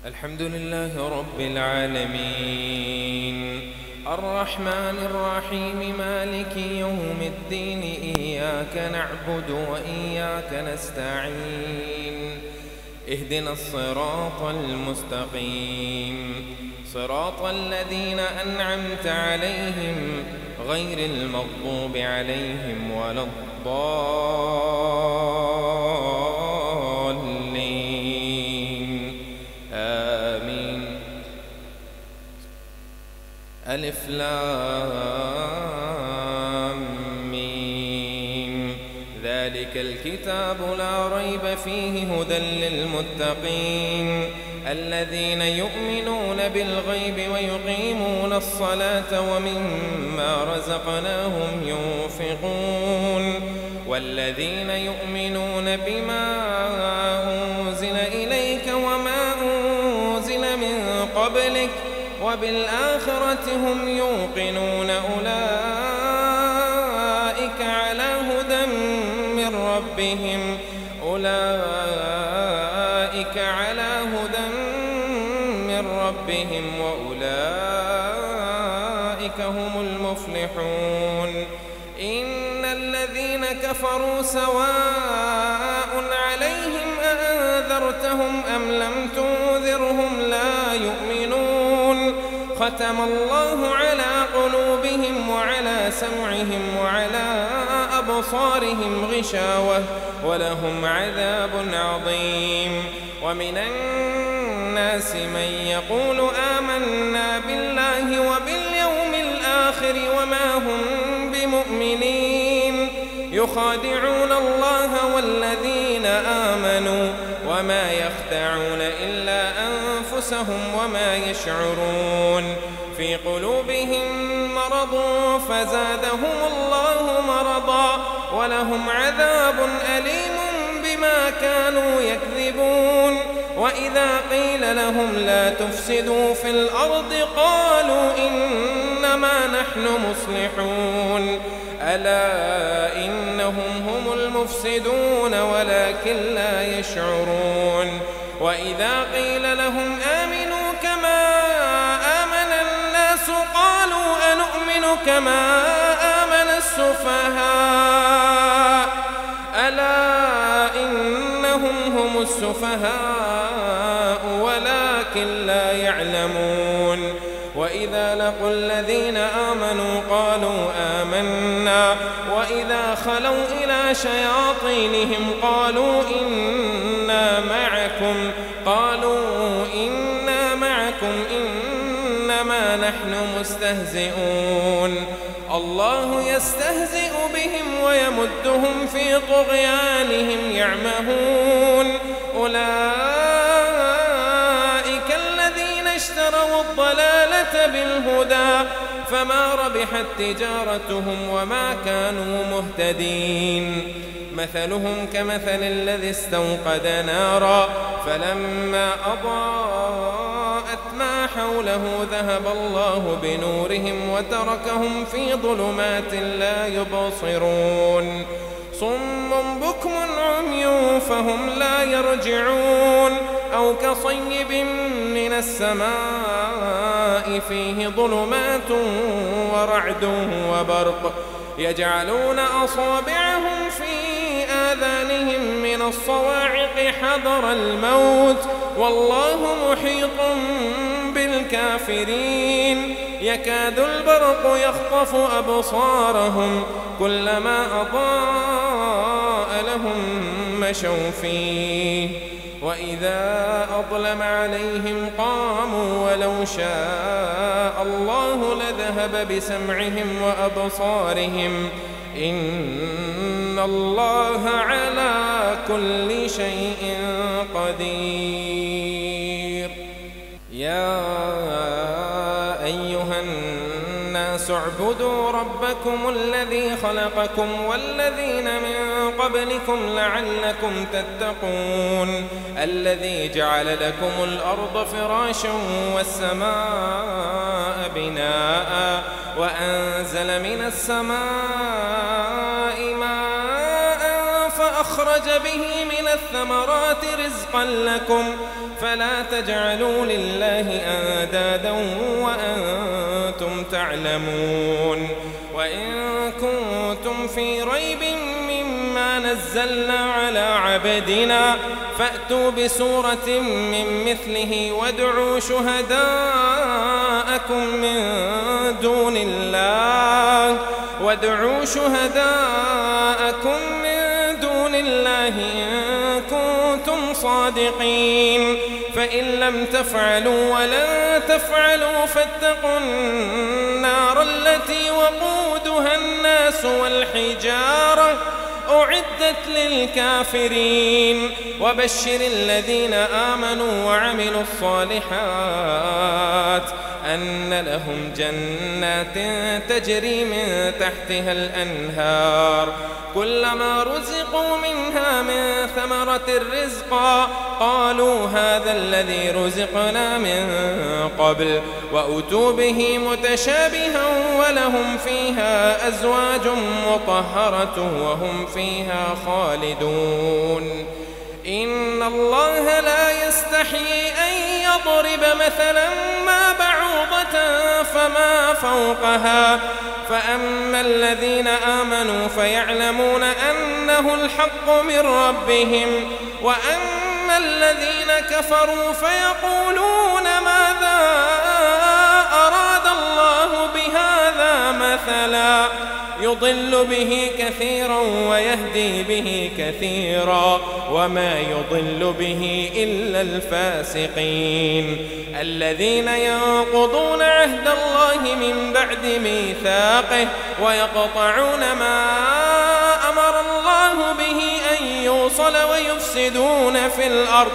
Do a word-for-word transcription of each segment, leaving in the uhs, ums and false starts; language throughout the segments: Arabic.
الحمد لله رب العالمين الرحمن الرحيم مالك يوم الدين إياك نعبد وإياك نستعين اهدنا الصراط المستقيم صراط الذين أنعمت عليهم غير المغضوب عليهم ولا الضالين آمين. ألف لام ميم ذلك الكتاب لا ريب فيه هدى للمتقين الذين يؤمنون بالغيب ويقيمون الصلاة ومما رزقناهم ينفقون والذين يؤمنون بما أنزل إليك وما أنزل من قبلك وبالآخرة هم يوقنون أولئك على هدى من ربهم أولئك على هدى من ربهم وأولئك هم المفلحون. إن الذين كفروا سواء عليهم أأنذرتهم أم لم تنذرهم لا يؤمنون ختم الله على قلوبهم وعلى سمعهم وعلى أبصارهم غشاوة ولهم عذاب عظيم. ومن الناس من يقول آمنا بالله وباليوم الآخر وما هم بمؤمنين يخادعون الله والذين آمنوا وما يخدعون إلا أنفسهم وما يشعرون. في قلوبهم مرض فزادهم الله مرضا ولهم عذاب أليم بما كانوا يكذبون. وإذا قيل لهم لا تفسدوا في الأرض قالوا إنما نحن مصلحون ألا إنهم هم المفسدون ولكن لا يشعرون. وإذا قيل لهم آمنوا كما آمن الناس قالوا أنؤمن كما آمن السفهاء ألا إنهم هم السفهاء ولكن لا يعلمون. وإذا لقوا الذين آمنوا قالوا آمنا وإذا خلوا إلى شياطينهم قالوا إنا معكم قالوا إنا معكم إنما نحن مستهزئون. الله يستهزئ بهم ويمدهم في طغيانهم يعمهون. أولئك الذين اشتروا الضلالة بالهدى فما ربحت تجارتهم وما كانوا مهتدين. مثلهم كمثل الذي استوقد نارا فلما أضاءت ما حوله ذهب الله بنورهم وتركهم في ظلمات لا يبصرون. صم بكم عمي فهم لا يرجعون. أو كصيب من السماء فيه ظلمات ورعد وبرق يجعلون أصابعهم في آذانهم من الصواعق حذر الموت والله محيط بالكافرين. يكاد البرق يخطف أبصارهم كلما أضاء لهم مشوا فيه وإذا أظلم عليهم قاموا ولو شاء الله لذهب بسمعهم وأبصارهم إن الله على كل شيء قدير. يا أيها الناس اعبدوا ربكم الذي خلقكم والذين من قبلكم لعلكم تتقون الذي جعل لكم الأرض فراشا والسماء بناء وأنزل من السماء ماء فأخرج أخرج به من الثمرات رزقا لكم فلا تجعلوا لله أندادا وأنتم تعلمون وإن كنتم في ريب مما نزلنا على عبدنا فأتوا بسورة من مثله وادعوا شهداءكم من دون الله وادعوا شهداءكم من دون الله إن كنتم صادقين فإن لم تفعلوا ولن تفعلوا فاتقوا النار التي وقودها الناس والحجارة أعدت للكافرين وبشر الذين آمنوا وعملوا الصالحات أن لهم جنات تجري من تحتها الأنهار كلما رزقوا منها من ثمرة رزقا قالوا هذا الذي رزقنا من قبل وأتوا به متشابها ولهم فيها أزواج مطهرة وهم فيها خالدون إن الله لا يستحيي أن يضرب مثلا ما بعوضة فما فوقها فأما الذين آمنوا فيعلمون أنه الحق من ربهم وأما الذين كفروا فيقولون ماذا أراد الله بهذا مثلا يضل به كثيرا ويهدي به كثيرا وما يضل به إلا الفاسقين الذين ينقضون عهد الله من بعد ميثاقه ويقطعون ما أمر الله به أن يوصل ويفسدون في الأرض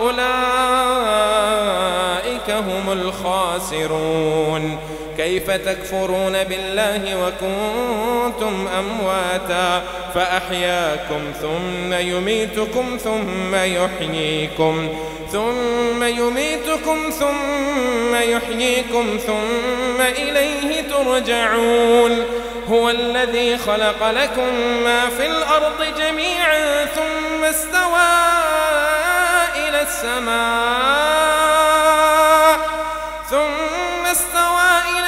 أولئك هم الخاسرون كيف تكفرون بالله وكنتم أمواتا فأحياكم ثم يميتكم ثم يحييكم ثم يميتكم ثم يحييكم ثم إليه ترجعون هو الذي خلق لكم ما في الأرض جميعا ثم استوى إلى السماء ثم استوى إلى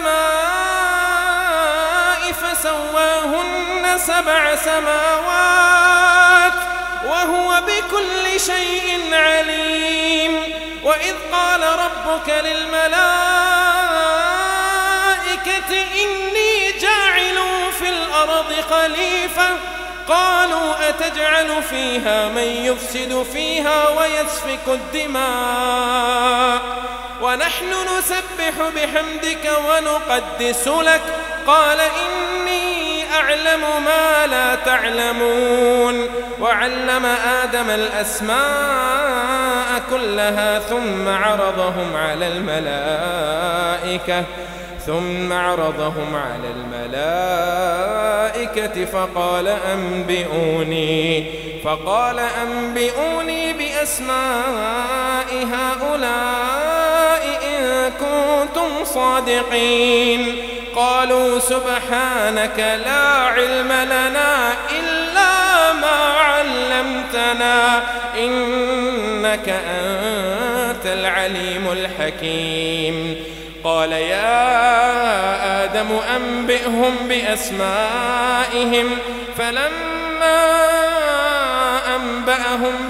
السماء فسواهن سبع سماوات وهو بكل شيء عليم وإذ قال ربك للملائكة إني جاعل في الأرض خليفة قالوا أتجعل فيها من يفسد فيها ويسفك الدماء ونحن نسبح بحمدك ونقدس لك قال إني أعلم ما لا تعلمون وعلم آدم الأسماء كلها ثم عرضهم على الملائكة ثم عرضهم على الملائكة فقال أنبئوني فقال أنبئوني بأسماء هؤلاء إن كنتم صادقين قالوا سبحانك لا علم لنا إلا ما علمتنا إنك أنت العليم الحكيم قال يا آدم أنبئهم بأسمائهم فلما أنبأهم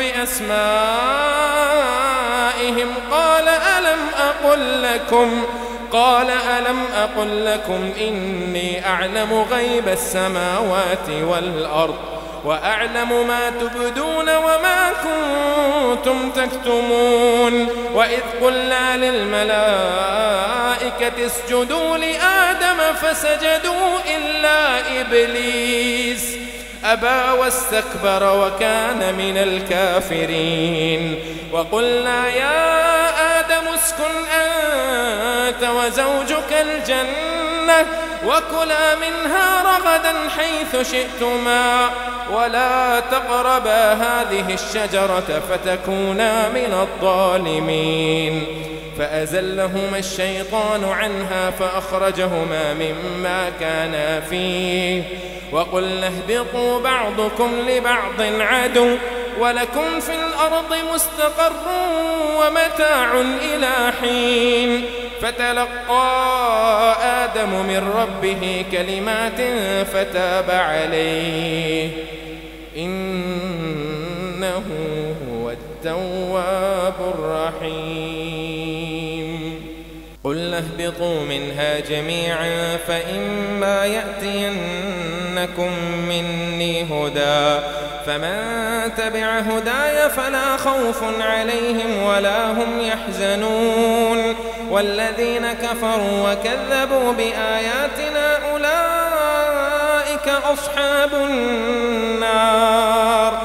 بأسمائهم قال ألم أقل لكم قال ألم أقل لكم إني أعلم غيب السماوات والأرض وأعلم ما تبدون وما كنتم تكتمون وإذ قلنا للملائكة اسجدوا لآدم فسجدوا إلا إبليس أبى واستكبر وكان من الكافرين وقلنا يا آدم اسكن أنت وزوجك الجنة وكلا منها رغدا حيث شئتما ولا تقربا هذه الشجرة فتكونا من الظالمين فأزلهما الشيطان عنها فأخرجهما مما كانا فيه وقلنا اهبطوا بعضكم لبعض عدو ولكم في الأرض مستقر ومتاع إلى حين فتلقى آدم من ربه كلمات فتاب عليه إنه هو التواب الرحيم. قلنا اهبطوا منها جميعا فإما يأتينكم مني هدى فمن تبع هداي فلا خوف عليهم ولا هم يحزنون والذين كفروا وكذبوا بآياتنا أولئك أصحاب النار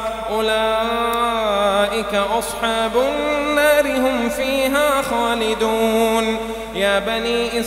أولئك أصحاب النار هم فيها خالدون. يا بني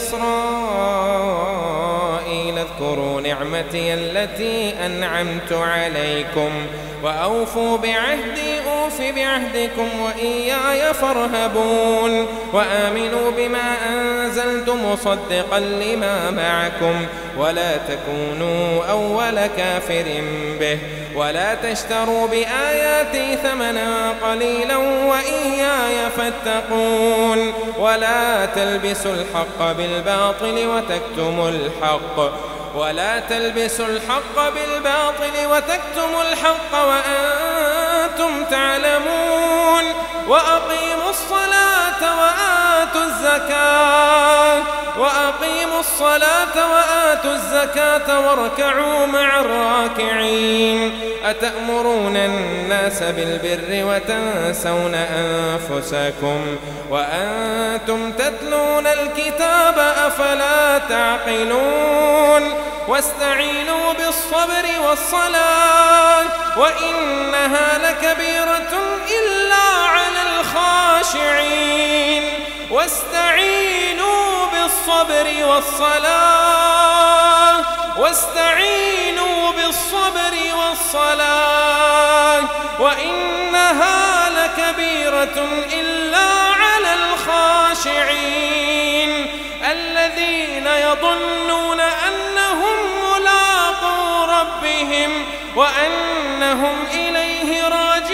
إسرائيل اذكروا نعمتي التي أنعمت عليكم وأوفوا بعهدي أوف بعهدكم وإياي فارهبون وآمنوا بما أنزلت مصدقا لما معكم ولا تكونوا أول كافر به ولا تشتروا بآياتي ثمنا قليلا وإياي فاتقون ولا تلبسوا الحق بالباطل وتكتموا الحق ولا تلبسوا الحق بالباطل وتكتموا الحق وأنتم تعلمون وأقيموا الصلاة وآتوا الزكاة وأقيموا الصلاة وآتوا الزكاة واركعوا مع الراكعين. أتأمرون الناس بالبر وتنسون أنفسكم وأنتم تتلون الكتاب أفلا تعقلون واستعينوا بالصبر والصلاة وإنها لكبيرة إلا على الخاشعين واستعينوا بالصبر والصلاة واستعينوا بالصبر والصلاة وإنها لكبيرة إلا على الخاشعين الذين يظنون أنهم ملاقو ربهم وأنهم إليه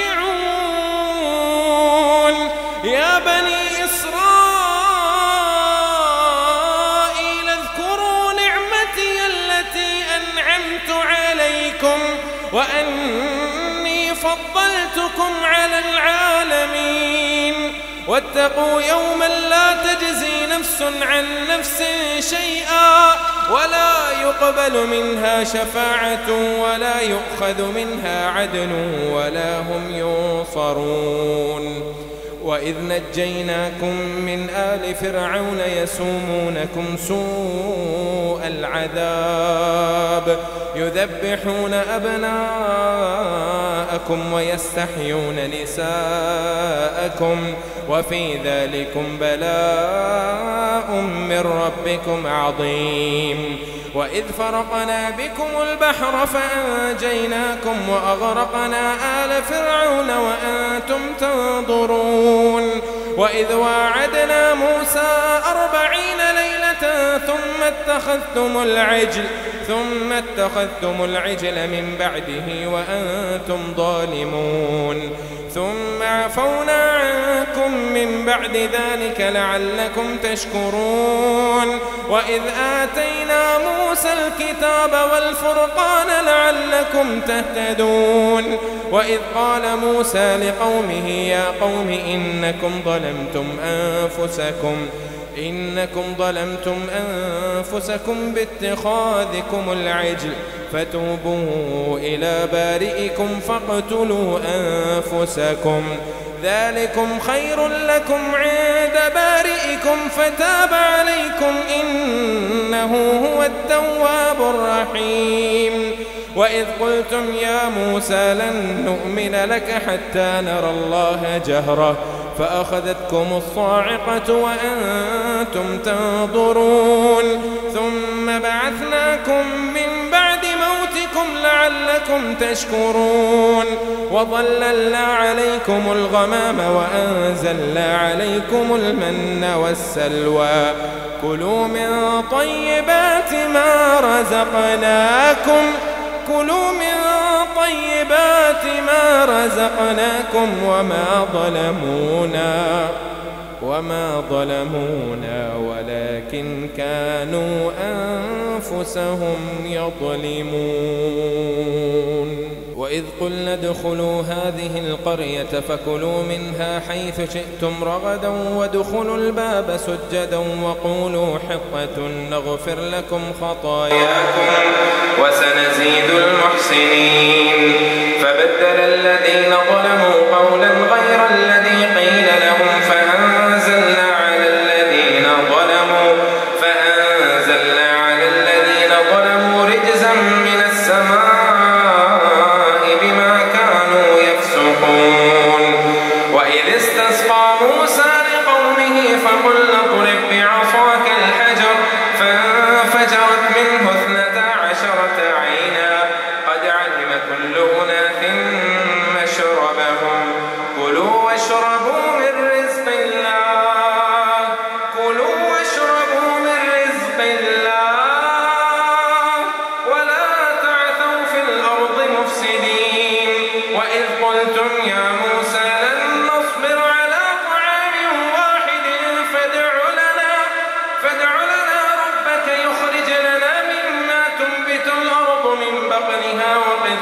راجعون. يا بني إسرائيل اذكروا نعمتي التي أنعمت عليكم وأني فضلتكم على العالمين واتقوا يوما لا تجزي نفس عن نفس شيئا ولا يقبل منها شفاعة ولا يؤخذ منها عدل ولا هم ينصرون. وإذ نجيناكم من آل فرعون يسومونكم سوء العذاب يذبحون أبناءكم ويستحيون نساءكم وفي ذلكم بلاء من ربكم عظيم. وإذ فرقنا بكم البحر فأنجيناكم وأغرقنا آل فرعون وأنتم تنظرون. وإذ واعدنا موسى أربعين ليلة ثم اتخذتم العجل ثم اتخذتم العجل من بعده وأنتم ظالمون ثم عفونا عنكم من بعد ذلك لعلكم تشكرون. وإذ آتينا موسى الكتاب والفرقان لعلكم تهتدون. وإذ قال موسى لقومه يا قوم إنكم ظلمتم أنفسكم إنكم ظلمتم أنفسكم باتخاذكم العجل فتوبوا إلى بارئكم فاقتلوا أنفسكم ذلكم خير لكم عند بارئكم فتاب عليكم إنه هو التواب الرحيم. وإذ قلتم يا موسى لن نؤمن لك حتى نرى الله جهرة فأخذتكم الصاعقة وأنتم تنظرون ثم بعثناكم من بعد موتكم لعلكم تشكرون وظللنا عليكم الغمام وأنزلنا عليكم المن والسلوى كلوا من طيبات ما رزقناكم كلوا من طيبات ما رزقناكم وما ظلمونا وما ظلمونا ولكن كانوا أنفسهم يظلمون وإذ قلنا ادخلوا هذه القرية فكلوا منها حيث شئتم رغدا وادخلوا الباب سجدا وقولوا حطة نغفر لكم خطاياكم وسنزيد المحسنين فبدل الذين ظلموا قولا غير الذي قيل لهم فأنزلنا على الذين ظلموا فأنزلنا على الذين ظلموا رجزا من السماء بما كانوا يفسقون وإذ استسقى موسى لقومه فقلنا اضرب بعصاك الحجر فانفجرت منه اثنتا عشرة عينا قد علم كل أناس مشربهم كلوا واشربوا من رزق الله كلوا واشربوا من رزق الله ولا تعثوا في الأرض مفسدين وإذ قلتم يا موسى لن نصبر على طعام واحد فادع لنا فادع لنا ربك يخرج لنا مما تنبت الأرض من بقلها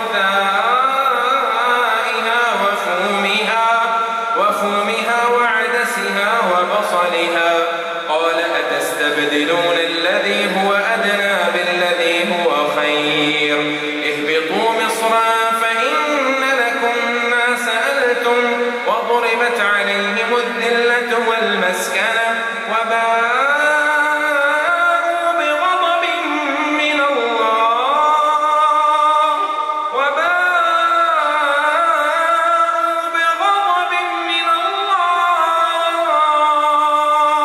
وقثائها وفومها وفومها وعدسها وبصلها قال أتستبدلون الذي هو أدنى بالذي هو خير اهبطوا مصرا فإن لكم ما سألتم وضربت عليهم الذلة والمسكنة وباءوا بغضب من الله وباءوا بغضب من الله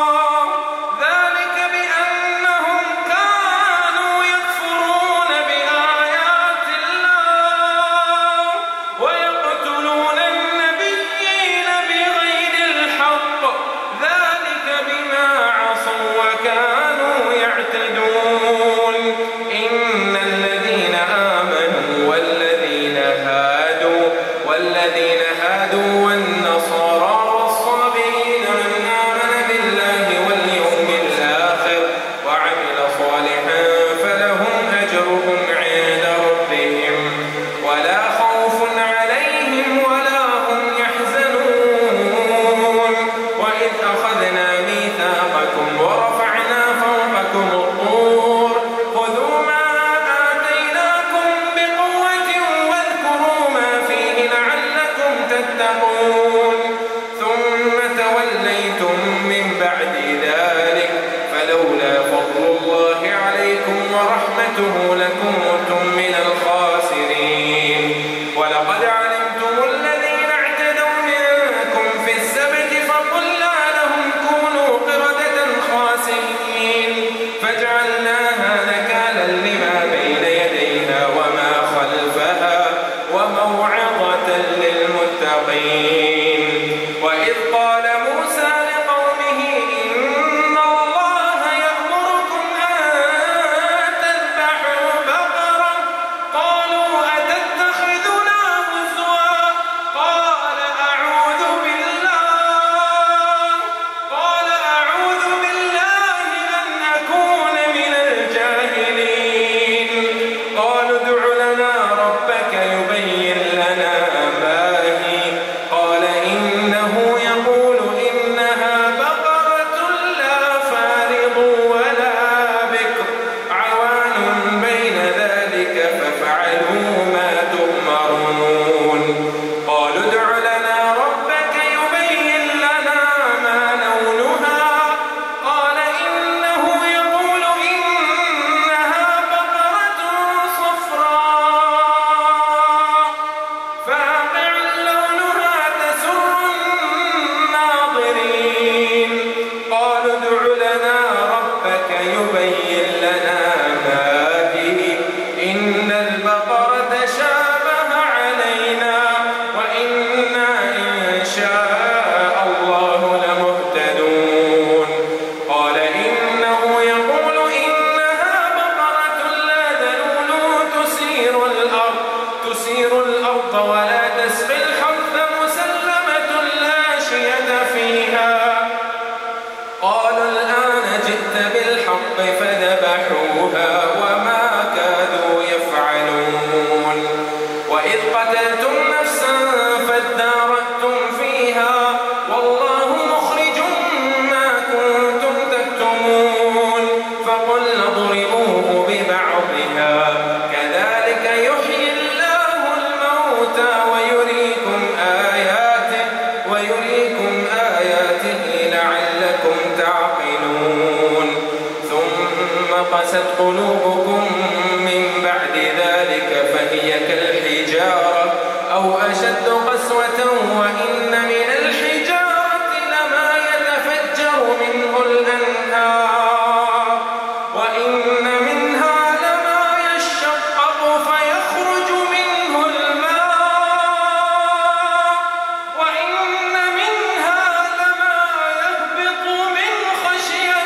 قالوا الآن جئت بالحق فذبحوها وما كادوا يفعلون وإذ قتلتم نفسا فادارأتم فيها والله مخرج ما كنتم تكتمون فقلنا اضربوه ببعضها كذلك يحيي الله الموتى ويريكم آياته ويريكم آياته لعلكم تعقلون ثم قست قلوبكم من بعد ذلك فهي كالحجارة أو أشد قسوة وإن من الحجارة لما يتفجر منه الأنهار وإن منها لما يشقق فيخرج منه الماء وإن منها لما يهبط من خشية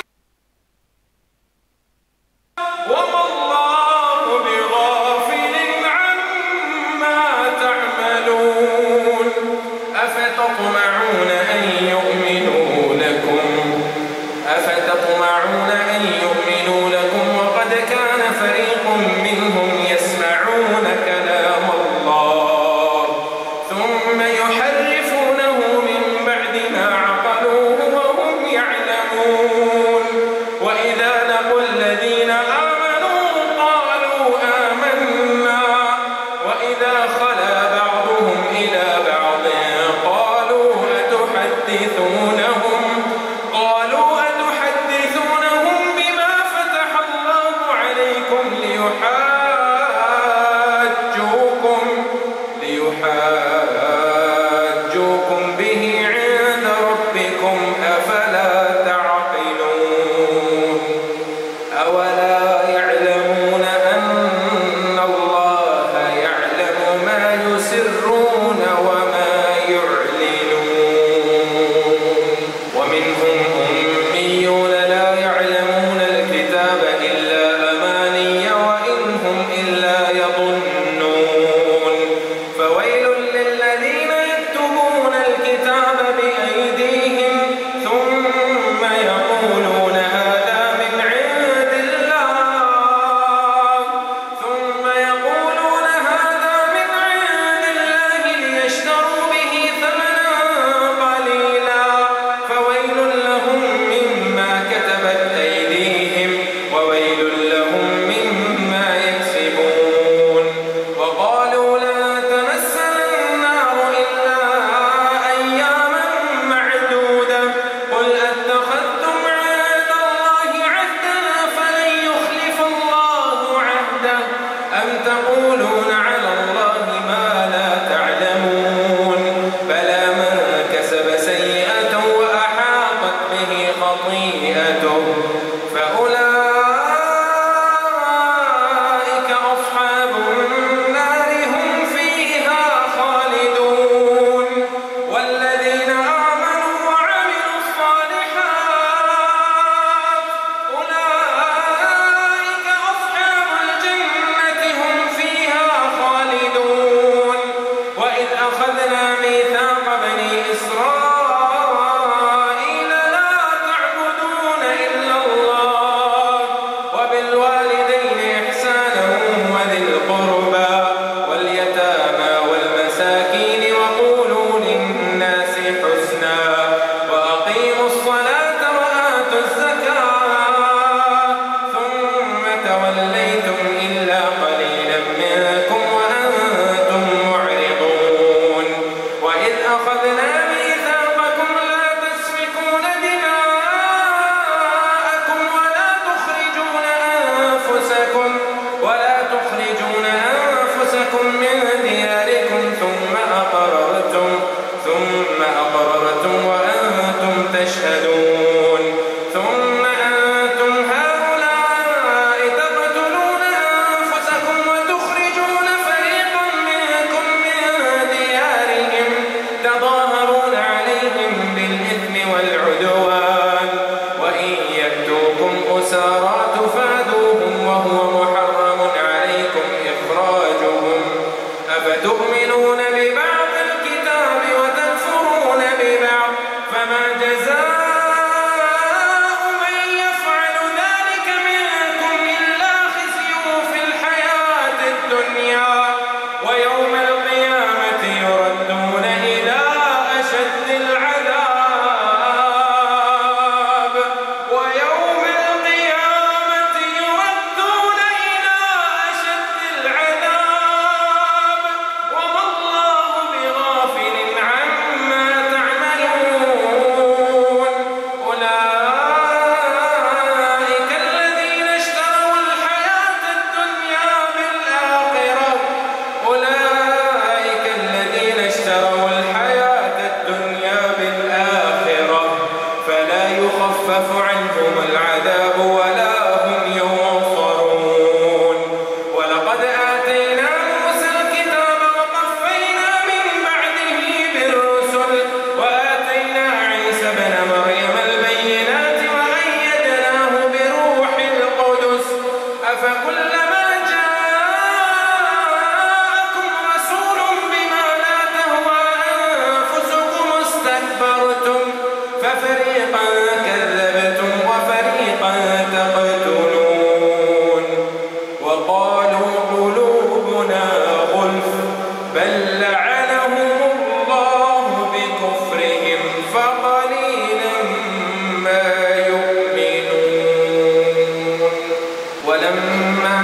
وما الله بغافل عما تعملون أفتطمعون أن يؤمنوا لكم أفتطمعون أن يؤمنوا لكم وقد كان فريق منهم يسمعون كلام الله ثم يحرفونه من بعد ما عقلوه وهم يعلمون وإذا لقوا الذين آمنوا قالوا آمنا وإذا خلا بعضهم إلى بعض قالوا أتحدثونهم قالوا أتحدثونهم بما فتح الله عليكم ليحاجوكم ليحاجوكم به عند ربكم أفلا تعقلون أولا يعلمون أن الله يعلم ما يسرون وما يعلنون ومنهم أميون لا يعلمون الكتاب إلا أماني وإن هم إلا يظنون فويل للذين يكتبون الكتاب بأيديهم ثم يقولون هذا من عند الله ثم يقولون هذا من عند الله ليشتروا به ثمنا قليلا فويل لهم مما كتبت أيديهم وويل لهم مما يكسبون وقالوا لن تمسنا النار إلا أياما معدودة قل أتخذتم عند الله عهدا فلن يخلف الله عهده أم تقولون على الله ما لا تعلمون بلى من كسب سيئة وأحاطت به خطيئته فأولئك أصحاب النار هم فيها خالدون والذين آمنوا وعملوا الصالحات أولئك أصحاب الجنة هم فيها خالدون وإذ أخذنا ميثاق بني إسرائيل لا تعبدون يخفف عنهم العذاب ولا هم ينصرون. ولقد آتينا موسى الكتاب وقفينا من بعده بالرسل وآتينا عيسى ابن مريم البينات وأيدناه بروح القدس أفكلما جاءكم رسول بما لا تهوى أنفسكم استكبرتم ففريقا كذبتم وفريقا تقتلون. وقالوا قلوبنا غلف بل لعنهم الله بكفرهم فقليلا ما يؤمنون. ولما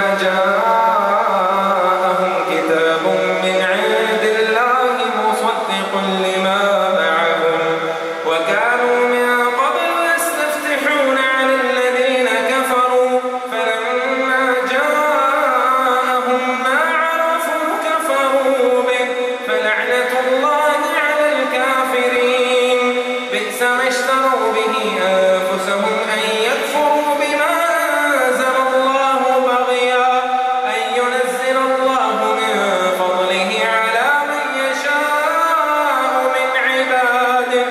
جاءهم كتاب من عند الله مصدق لما معهم وكانوا من قبل يستفتحون على الذين كفروا فلما جاءهم ما عرفوا كفروا به فلعنة الله على الكافرين. بئس ما اشتروا به أنفسهم أن يكفروا بما أنزل الله بغيا أن ينزل الله من فضله على من يشاء من عباده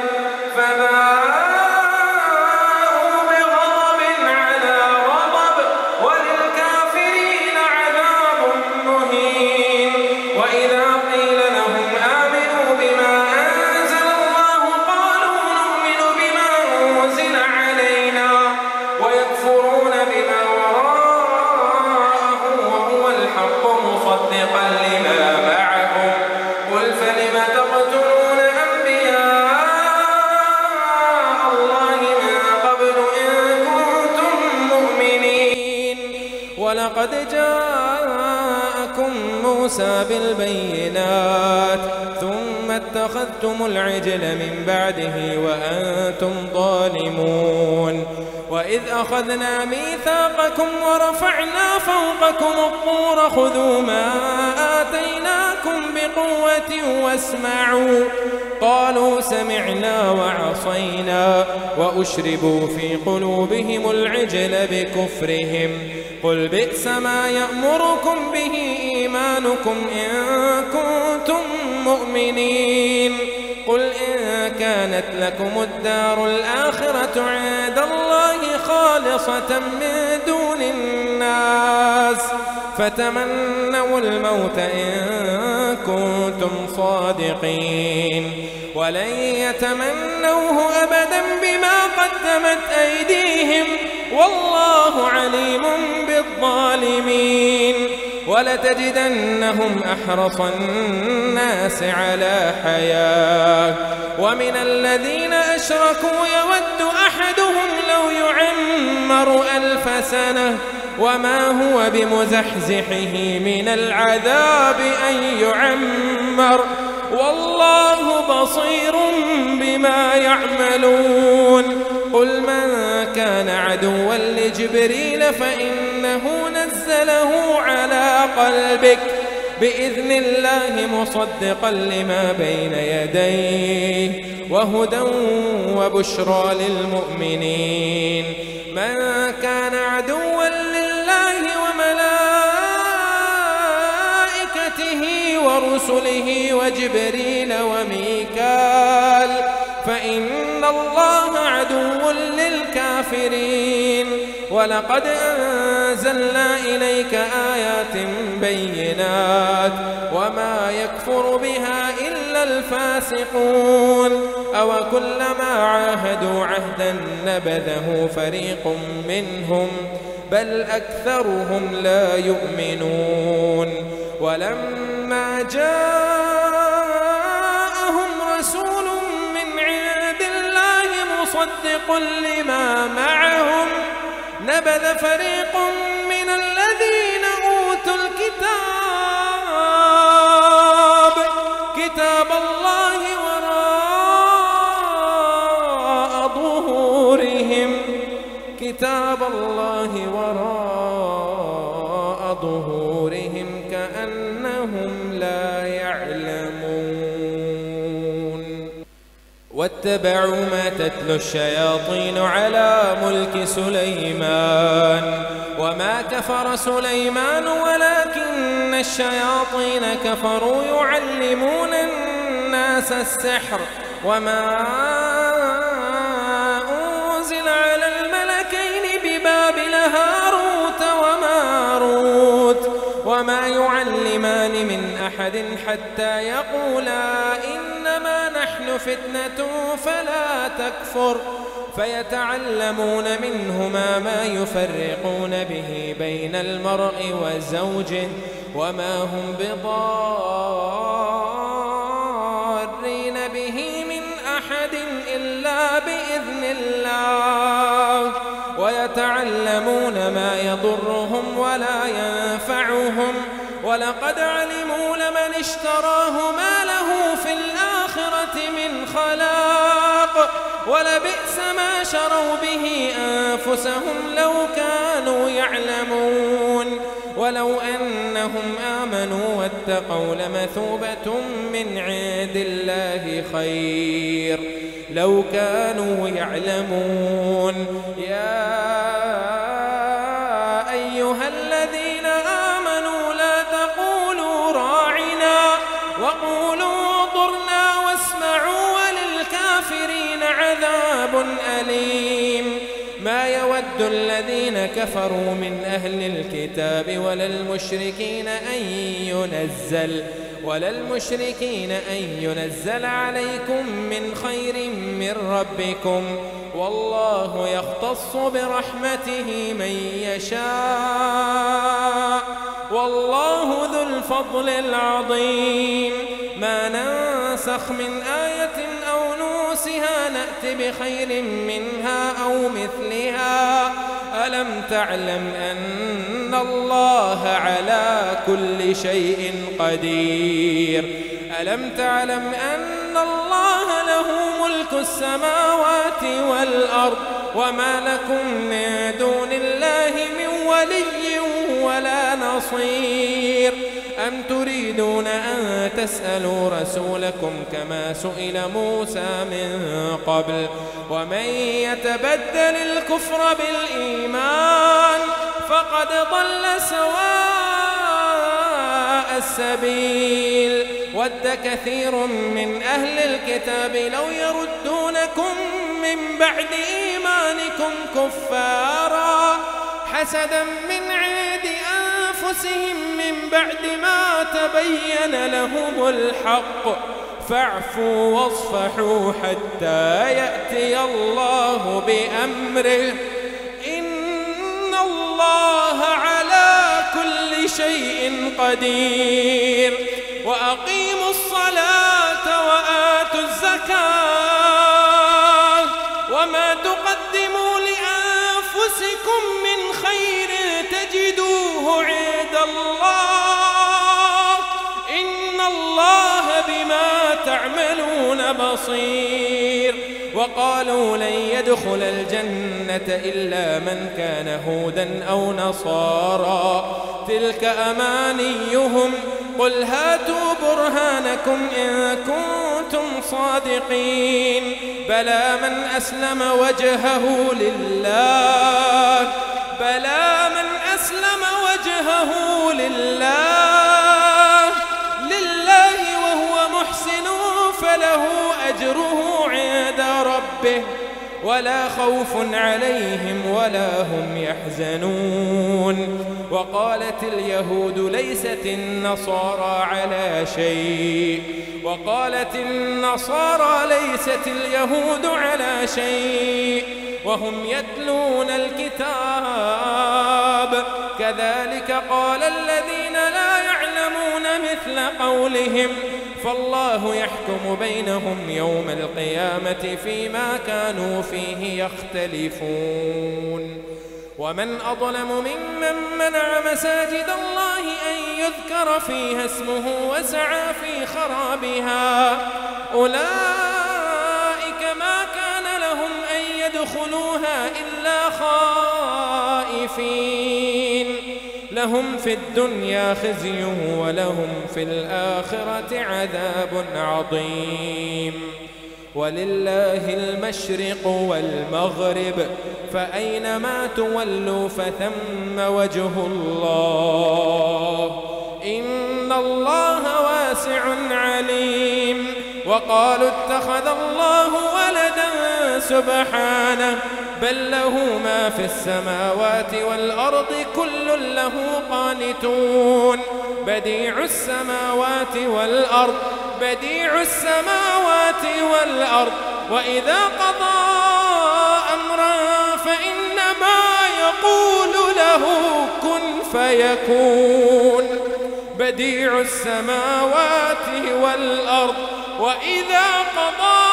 فباءوا بغضب على غضب وللكافرين عذاب مهين. وإذا قيل لهم آمنوا بما أنزل الله قالوا نؤمن بما أنزل علينا ويكفرون بما وراءه وهو الحق مصدقا لما معهم قل فلم تقتلون أنبياء الله من قبل إن كنتم مؤمنين. ولقد جاءكم موسى بالبينات ثم اتخذتم العجل من بعده وأنتم ظالمون. وإذ أخذنا ميثاقكم ورفعنا فوقكم الطور خذوا ما آتيناكم بقوة واسمعوا قالوا سمعنا وعصينا وأشربوا في قلوبهم العجل بكفرهم قل بئس ما يأمركم به إيمانكم إن كنتم مؤمنين. قل إن كانت لكم الدار الآخرة عند الله خالصة من دون الناس فتمنوا الموت إن كنتم صادقين ولن يتمنوه أبدا بما قدمت أيديهم والله عليم بالظالمين. ولتجدنهم أحرص الناس على حياة ومن الذين أشركوا يود أحدهم لو يعمر ألف سنة وما هو بمزحزحه من العذاب أن يعمر والله بصير بما يعملون. قل من كان عدوا لجبريل فإنه نزله على قلبك بإذن الله مصدقا لما بين يديه وهدى وبشرى للمؤمنين. من كان عدوا لله وملائكته ورسله وجبريل وميكال فإن الله عدو للكافرين. ولقد أنزلنا إليك آيات بينات وما يكفر بها إلا الفاسقون. أو كلما عاهدوا عهدا نبذه فريق منهم بل أكثرهم لا يؤمنون. ولما جاءهم رسول من عند الله مصدق لما معهم نبذ فريق من الذين أوتوا الكتاب كتاب الله وراء ظهورهم كتاب الله وراء ظهورهم كأنهم لا يعلمون. واتبعوا ما تتلو الشياطين على ملك سليمان وما كفر سليمان ولكن الشياطين كفروا يعلمون الناس السحر وما أنزل على الملكين ببابل هاروت وماروت وما يعلمان من أحد حتى يقولا إنما نحن فتنة فلا تكفر فيتعلمون منهما ما يفرقون به بين المرء وزوجه وما هم بضارين به من أحد إلا بإذن الله ويتعلمون ما يضرهم ولا ينفعهم ولقد علموا لمن اشتراه ما له في الآخرة من خلاق ولبئس ما شروا به أنفسهم لو كانوا يعلمون ولو أنهم آمنوا واتقوا لمثوبة من عند الله خير لو كانوا يعلمون يا أيها الذين آمنوا لا تقولوا راعنا وقولوا انظرنا واسمعوا وللكافرين عذاب أليم ما يود الذين كفروا من أهل الكتاب ولا المشركين أن ينزل ولا المشركين أن ينزل عليكم من خير من ربكم والله يختص برحمته من يشاء والله ذو الفضل العظيم ما ننسخ من آية أو نوسها نأت بخير منها أو مثلها ألم تعلم أن الله على كل شيء قدير ألم تعلم أن الله له ملك السماوات والأرض وما لكم من دون الله من ولي ولا نصير أم تريدون أن تسألوا رسولكم كما سئل موسى من قبل ومن يتبدل الكفر بالإيمان فقد ضل سواء السبيل ود كثير من أهل الكتاب لو يردونكم من بعد إيمانكم كفارا حسدا من عند أنفسهم من بعد ما تبين لهم الحق فاعفوا واصفحوا حتى يأتي الله بأمره إن الله على كل شيء قدير وأقيموا الصلاة وآتوا الزكاة وما تقدموا لأنفسكم من خير تجدوه عند الله إن الله بما تعملون بصير وقالوا لن يدخل الجنة إلا من كان هودا أو نصارى تلك أمانيهم قل هاتوا برهانكم إن كنتم صادقين بلى من أسلم وجهه لله بلى من أسلم وجهه لله لله وهو محسن فله أجره عند ربه ولا خوف عليهم ولا هم يحزنون وقالت اليهود ليست النصارى على شيء وقالت النصارى ليست اليهود على شيء وهم يتلون الكتاب كذلك قال الذين لا يعلمون مثل قولهم فالله يحكم بينهم يوم القيامة فيما كانوا فيه يختلفون ومن أظلم ممن منع مساجد الله أن يذكر فيها اسمه وسعى في خرابها أولئك ما كان لهم أن يدخلوها إلا خائفين لهم في الدنيا خزي ولهم في الآخرة عذاب عظيم ولله المشرق والمغرب فأينما تولوا فثم وجه الله إن الله واسع عليم. وقالوا اتخذ الله ولدا سبحانه بل له ما في السماوات والأرض كل له قانتون بديع السماوات والأرض بديع السماوات والأرض وإذا قضى أمرا فإنما يقول له كن فيكون بديع السماوات والأرض وإذا قضى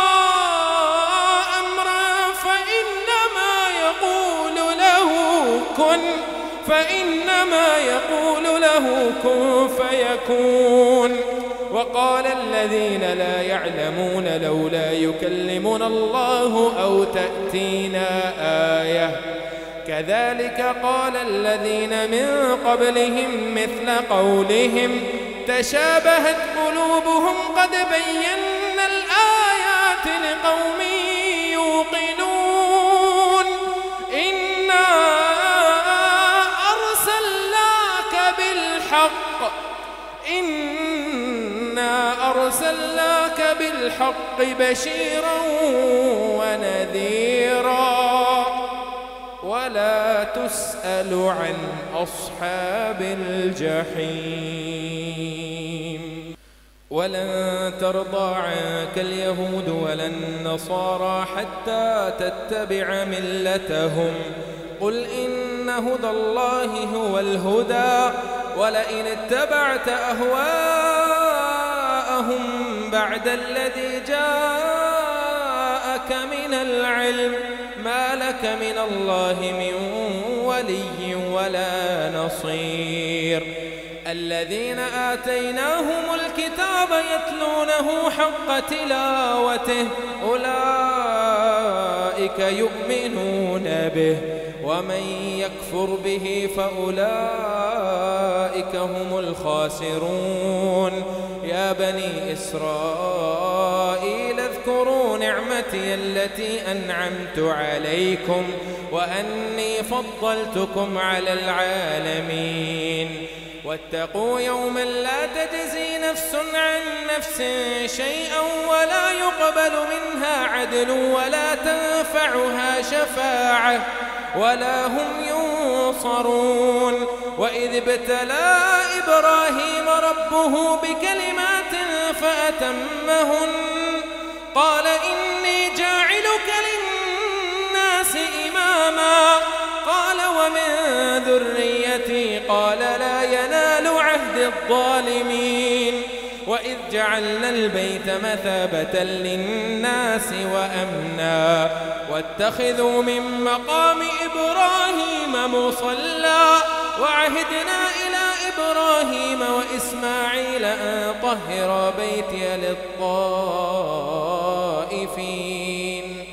أمرا فإنما يقول له كن فإنما يقول له كن فيكون. وقال الذين لا يعلمون لولا يكلمنا الله أو تأتينا آية كذلك قال الذين من قبلهم مثل قولهم تشابهت قلوبهم قد بينا الآيات لقوم يوقنون إنا أرسلناك بالحق إنا أرسلناك بالحق بشيرا ونذيرا ولا تسأل عن أصحاب الجحيم. ولن ترضى عنك اليهود ولا النصارى حتى تتبع ملتهم قل إن هدى الله هو الهدى ولئن اتبعت أهواءهم بعد الذي جاءك من العلم ما لك من الله من ولي ولا نصير. الذين آتيناهم الكتاب يتلونه حق تلاوته أولئك يؤمنون به ومن يكفر به فأولئك هم الخاسرون. يا بني إسرائيل اذكروا نعمتي التي أنعمت عليكم وأني فضلتكم على العالمين واتقوا يوما لا تجزي نفس عن نفس شيئا ولا يقبل منها عدل ولا تنفعها شفاعة ولا هم ينصرون. وإذ ابتلى إبراهيم ربه بكلمات فأتمهن قال إني جاعلك للناس إماما قال ومن ذريتي قال لا ينال عهد الظالمين. وإذ جعلنا البيت مثابة للناس وأمنا واتخذوا من مقام إبراهيم مصلى وعهدنا إلى إبراهيم وإسماعيل أن طهر بيتي للطائفين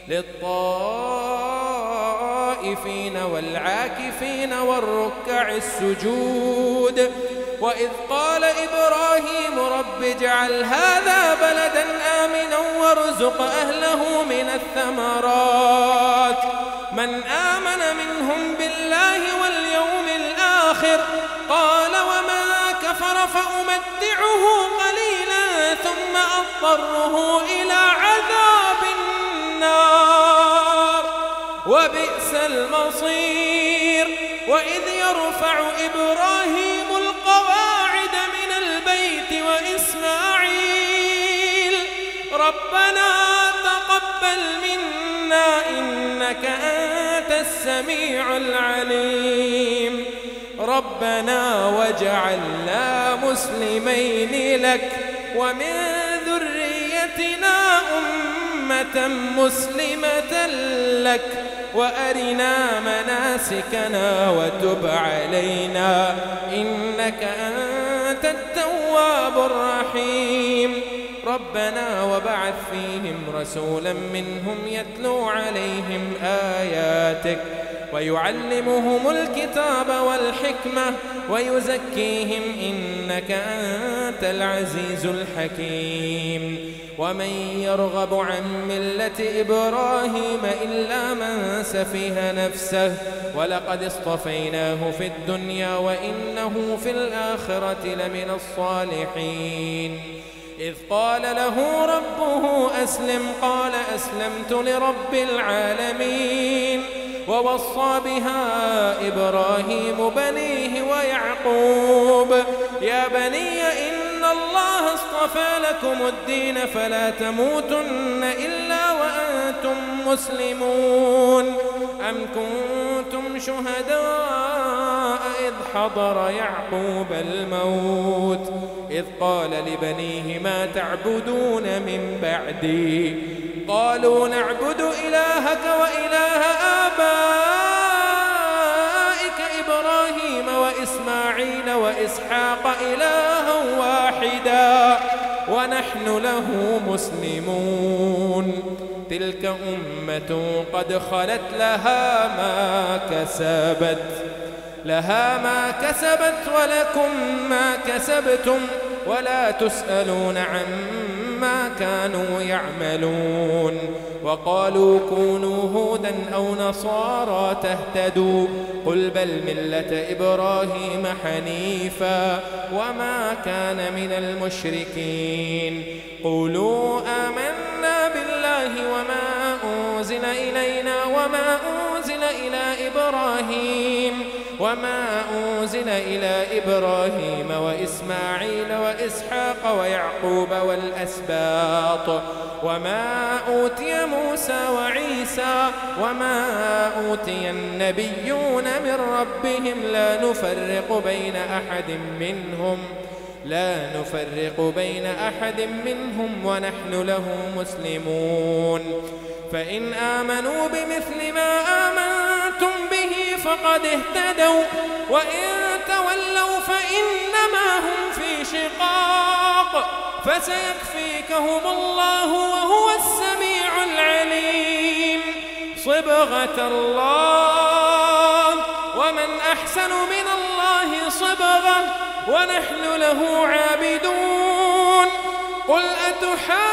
للطائفين والعاكفين والركع السجود. وإذ قال إبراهيم رب اجعل هذا بلدا آمنا وارزق أهله من الثمرات من آمن منهم بالله واليوم الآخر قال ومن كفر فأمتعه قليلا ثم أضطره إلى عذاب النار وبئس المصير. وإذ يرفع إبراهيم القواعد من البيت وإسماعيل ربنا تقبل منا إنك أنت السميع العليم ربنا وجعلنا مسلمين لك ومن ذريتنا أمة مسلمة لك وأرنا مناسكنا وتب علينا إنك أنت التواب الرحيم. ربنا وبعث فيهم رسولا منهم يتلو عليهم آياتك ويعلمهم الكتاب والحكمة ويزكيهم إنك أنت العزيز الحكيم. ومن يرغب عن ملة إبراهيم إلا من سفه نفسه ولقد اصطفيناه في الدنيا وإنه في الآخرة لمن الصالحين. إذ قال له ربه أسلم قال أسلمت لرب العالمين. ووصى بها إبراهيم بنيه ويعقوب يا بني إن الله اصطفى لكم الدين فلا تموتن إلا وأنتم مسلمون. أم كنتم شهداء إذ حضر يعقوب الموت إذ قال لبنيه ما تعبدون من بعدي قالوا نعبد إلهك وإله آبائك إبراهيم وإسماعيل وإسحاق إلها واحدا ونحن له مسلمون. تلك أمة قد خلت لها ما كسبت لها ما كسبت ولكم ما كسبتم ولا تسألون عما كانوا يعملون. وقالوا كونوا هودا أو نصارى تهتدوا قل بل ملة إبراهيم حنيفا وما كان من المشركين. قولوا آمنا بالله وما أنزل إلينا وما أنزل إلى إبراهيم وما أنزل إلى إبراهيم وإسماعيل وإسحاق ويعقوب والأسباط وما أوتي موسى وعيسى وما أوتي النبيون من ربهم لا نفرق بين أحد منهم لا نفرق بين أحد منهم ونحن له مسلمون. فإن آمنوا بمثل ما آمنتم به فقد اهتدوا وإن تولوا فإنما هم في شقاق فسيكفيكهم الله وهو السميع العليم. صبغة الله ومن أحسن من الله صبغة ونحن له عابدون. قل أتحاجوننا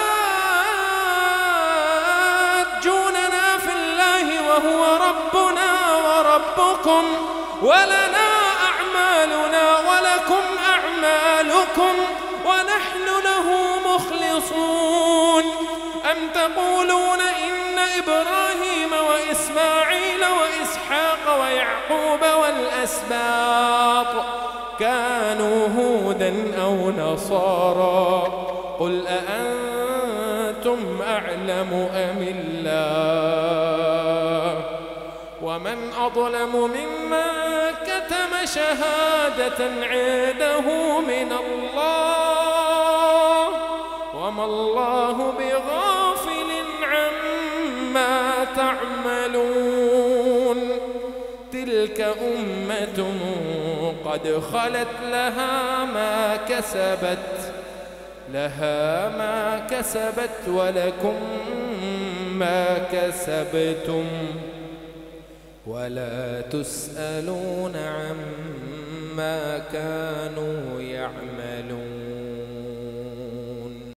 في الله وهو ربنا وربكم ولنا أعمالنا ولكم أعمالكم ونحن له مخلصون. أم تقولون إن إبراهيم وإسماعيل وإسحاق ويعقوب والأسباط كانوا هودا أو نصارى قل أأنتم أعلم أم الله ومن أظلم ممن كتم شهادة عنده من الله وما الله بغافل عما تعملون. تلك أمة قد خلت لها ما كسبت لها ما كسبت ولكم ما كسبتم ولا تسألون عما كانوا يعملون.